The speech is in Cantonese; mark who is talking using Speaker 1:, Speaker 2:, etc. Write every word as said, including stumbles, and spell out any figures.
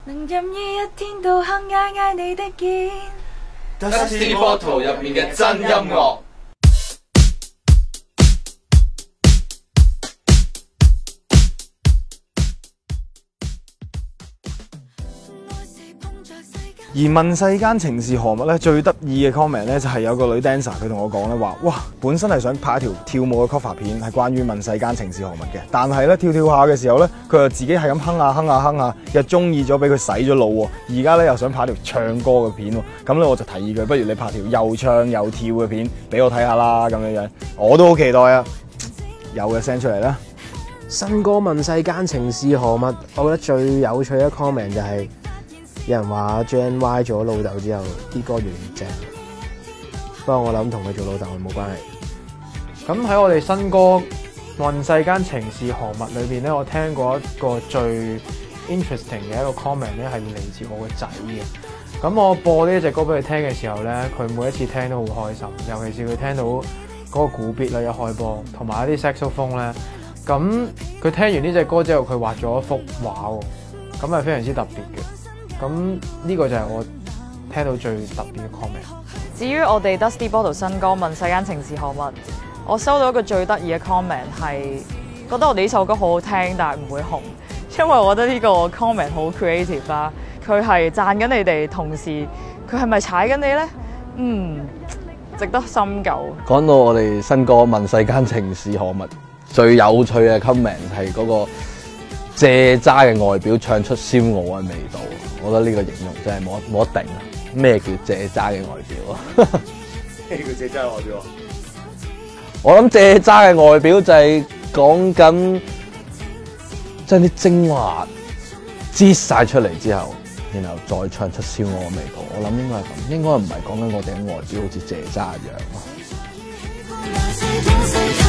Speaker 1: 能任意一天到黑嗌嗌你的肩。
Speaker 2: Dusty Bottle 入面嘅真音樂。
Speaker 3: 而問世間情是何物咧，最得意嘅 comment 咧就係有個女 dancer 佢同我講咧話，哇，本身係想拍一條跳舞嘅 cover 片，係關於問世間情是何物嘅，但係咧跳跳下嘅時候咧，佢又自己係咁哼下哼下哼下，又中意咗俾佢洗咗腦喎，而家咧又想拍條唱歌嘅片喎，咁咧我就提議佢，不如你拍條又唱又跳嘅片俾我睇下啦，咁樣樣，我都好期待啊，有嘅 send 出嚟啦。
Speaker 4: 新歌問世間情是何物，我覺得最有趣嘅 comment 就係、是。有人話 J N Y 做咗老豆之後，啲歌越嚟越正。不過我諗同佢做老豆冇關係。
Speaker 5: 咁喺我哋新歌《問世間情是何物》裏邊咧，我聽過一個最 interesting 嘅一個 comment 咧，係嚟自我個仔嘅。咁我播呢一隻歌俾佢聽嘅時候咧，佢每一次聽都好開心，尤其是佢聽到嗰個鼓 beat 啦，一開波，同埋一啲 saxophone 咧。咁佢聽完呢隻歌之後，佢畫咗一幅畫喎，咁係非常之特別嘅。咁呢個就係我聽到最特別嘅 comment。
Speaker 1: 至於我哋 Dusty Bottle 新歌《問世間情是何物》，我收到一個最得意嘅 comment 係覺得我哋呢首歌好好聽，但係唔會紅，因為我覺得呢個 comment 好 creative 啦。佢係讚緊你哋，同時佢係咪踩緊你咧？嗯，值得深究。
Speaker 6: 講到我哋新歌《問世間情是何物》，最有趣嘅 comment 係嗰個蔗渣嘅外表唱出燒鵝嘅味道。我覺得呢個形容真係冇冇得定啊！咩叫蔗渣嘅外表啊？
Speaker 3: 咩叫蔗渣嘅外表啊？
Speaker 6: 我諗蔗渣嘅外表就係講緊將啲精華擠晒出嚟之後，然後再唱出燒鵝嘅味道。我諗應該係咁，應該唔係講緊我哋嘅外表好似蔗渣一樣咯。